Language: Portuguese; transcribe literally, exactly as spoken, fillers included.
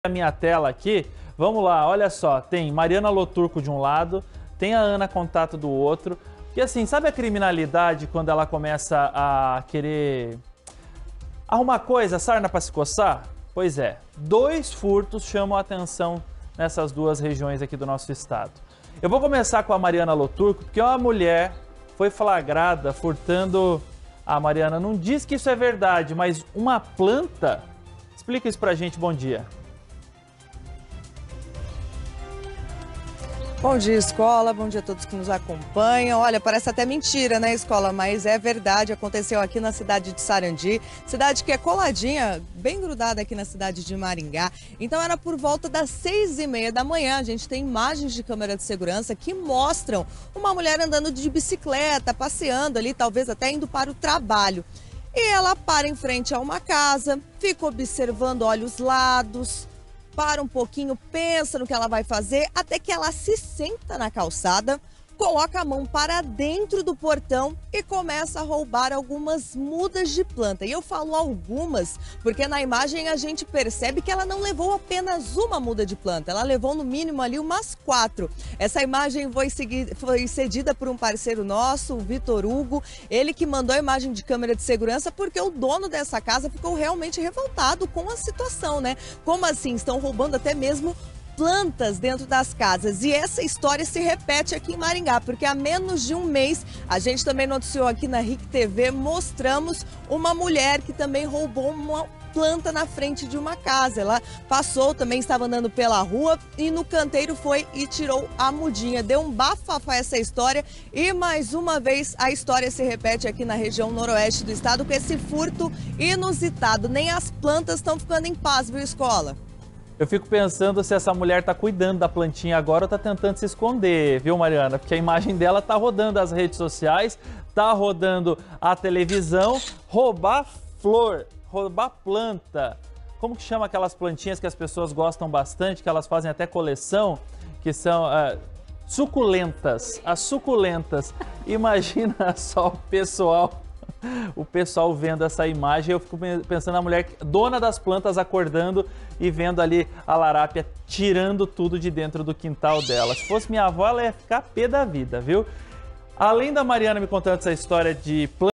A minha tela aqui, vamos lá, olha só, tem Mariana Loturco de um lado, tem a Ana Contato do outro, que assim, sabe a criminalidade quando ela começa a querer arrumar coisa, sarna para se coçar? Pois é, dois furtos chamam a atenção nessas duas regiões aqui do nosso estado. Eu vou começar com a Mariana Loturco, porque uma mulher foi flagrada furtando... A Mariana não diz que isso é verdade, mas uma planta? Explica isso pra gente, bom dia. Bom dia, escola. Bom dia a todos que nos acompanham. Olha, parece até mentira, né, escola? Mas é verdade. Aconteceu aqui na cidade de Sarandi, cidade que é coladinha, bem grudada aqui na cidade de Maringá. Então era por volta das seis e meia da manhã. A gente tem imagens de câmera de segurança que mostram uma mulher andando de bicicleta, passeando ali, talvez até indo para o trabalho. E ela para em frente a uma casa, fica observando, olha os lados, para um pouquinho, pensa no que ela vai fazer, até que ela se senta na calçada, coloca a mão para dentro do portão e começa a roubar algumas mudas de planta. E eu falo algumas porque na imagem a gente percebe que ela não levou apenas uma muda de planta, ela levou no mínimo ali umas quatro. Essa imagem foi, seguida, foi cedida por um parceiro nosso, o Vitor Hugo, ele que mandou a imagem de câmera de segurança porque o dono dessa casa ficou realmente revoltado com a situação, né? Como assim? Estão roubando até mesmo plantas dentro das casas. E essa história se repete aqui em Maringá, porque há menos de um mês, a gente também noticiou aqui na R I C T V, mostramos uma mulher que também roubou uma planta na frente de uma casa. Ela passou, também estava andando pela rua e no canteiro foi e tirou a mudinha. Deu um bafafá essa história e mais uma vez a história se repete aqui na região noroeste do estado com esse furto inusitado. Nem as plantas estão ficando em paz, viu, escola? Eu fico pensando se essa mulher tá cuidando da plantinha agora ou tá tentando se esconder, viu, Mariana? Porque a imagem dela tá rodando as redes sociais, tá rodando a televisão. Roubar flor, roubar planta. Como que chama aquelas plantinhas que as pessoas gostam bastante, que elas fazem até coleção, que são uh, suculentas. As suculentas. Imagina só o pessoal... O pessoal vendo essa imagem, eu fico pensando na mulher dona das plantas acordando e vendo ali a larápia tirando tudo de dentro do quintal dela. Se fosse minha avó, ela ia ficar pé da vida, viu? Além da Mariana me contando essa história de plantas,